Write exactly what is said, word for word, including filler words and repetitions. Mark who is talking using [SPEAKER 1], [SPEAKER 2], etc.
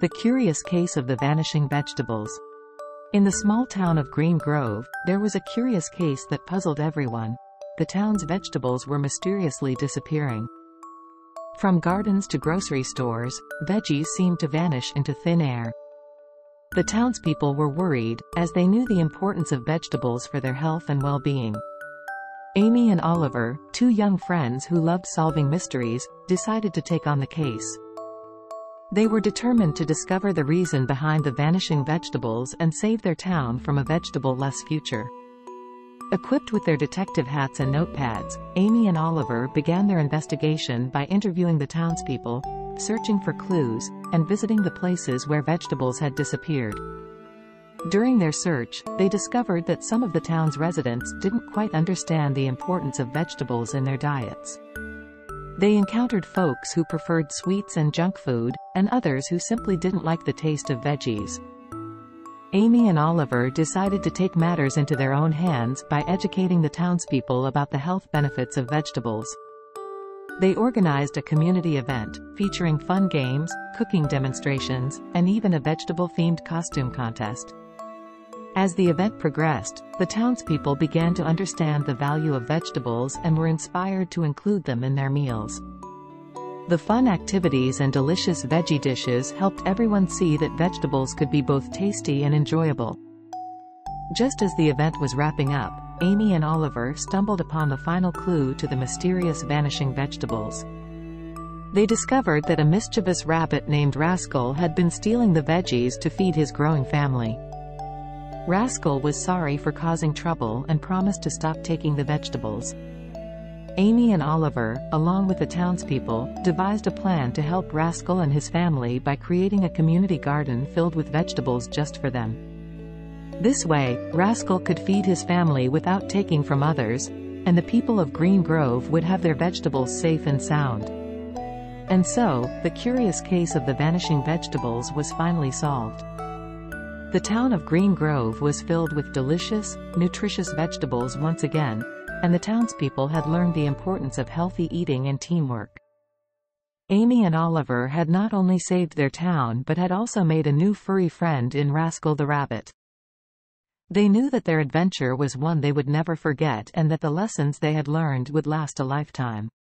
[SPEAKER 1] The Curious Case of the Vanishing Vegetables. In the small town of Green Grove, there was a curious case that puzzled everyone. The town's vegetables were mysteriously disappearing. From gardens to grocery stores, veggies seemed to vanish into thin air. The townspeople were worried, as they knew the importance of vegetables for their health and well-being. Amy and Oliver, two young friends who loved solving mysteries, decided to take on the case. They were determined to discover the reason behind the vanishing vegetables and save their town from a vegetable-less future. Equipped with their detective hats and notepads, Amy and Oliver began their investigation by interviewing the townspeople, searching for clues, and visiting the places where vegetables had disappeared. During their search, they discovered that some of the town's residents didn't quite understand the importance of vegetables in their diets. They encountered folks who preferred sweets and junk food, and others who simply didn't like the taste of veggies. Amy and Oliver decided to take matters into their own hands by educating the townspeople about the health benefits of vegetables. They organized a community event, featuring fun games, cooking demonstrations, and even a vegetable-themed costume contest. As the event progressed, the townspeople began to understand the value of vegetables and were inspired to include them in their meals. The fun activities and delicious veggie dishes helped everyone see that vegetables could be both tasty and enjoyable. Just as the event was wrapping up, Amy and Oliver stumbled upon the final clue to the mysterious vanishing vegetables. They discovered that a mischievous rabbit named Rascal had been stealing the veggies to feed his growing family. Rascal was sorry for causing trouble and promised to stop taking the vegetables. Amy and Oliver, along with the townspeople, devised a plan to help Rascal and his family by creating a community garden filled with vegetables just for them. This way, Rascal could feed his family without taking from others, and the people of Green Grove would have their vegetables safe and sound. And so, the curious case of the vanishing vegetables was finally solved. The town of Green Grove was filled with delicious, nutritious vegetables once again, and the townspeople had learned the importance of healthy eating and teamwork. Amy and Oliver had not only saved their town but had also made a new furry friend in Rascal the Rabbit. They knew that their adventure was one they would never forget and that the lessons they had learned would last a lifetime.